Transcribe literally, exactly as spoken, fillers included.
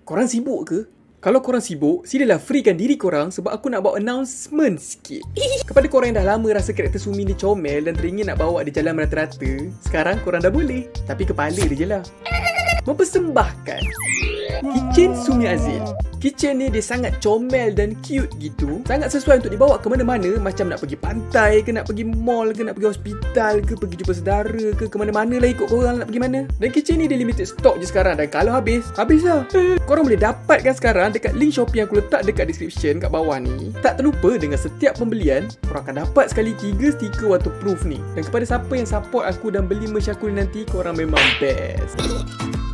korang sibuk ke? Kalau korang sibuk, silalah freekan diri korang sebab aku nak bawa announcement sikit. Kepada korang yang dah lama rasa karakter Sumi ni comel dan teringin nak bawa dia jalan merata-rata, sekarang korang dah boleh. Tapi kepala dia je lah. Mempersembahkan Kitchen Sumi Azil. Kitchen ni dia sangat comel dan cute gitu. Sangat sesuai untuk dibawa ke mana-mana. Macam nak pergi pantai ke, nak pergi mall ke, nak pergi hospital ke, pergi jumpa saudara ke, ke mana-mana lah ikut korang nak pergi mana. Dan kitchen ni dia limited stock je sekarang. Dan kalau habis, habis lah. Korang boleh dapatkan sekarang dekat link Shopee yang aku letak dekat description kat bawah ni. Tak terlupa dengan setiap pembelian, korang akan dapat sekali tiga stiker waterproof ni. Dan kepada siapa yang support aku dan beli merch aku ni nanti, korang memang best.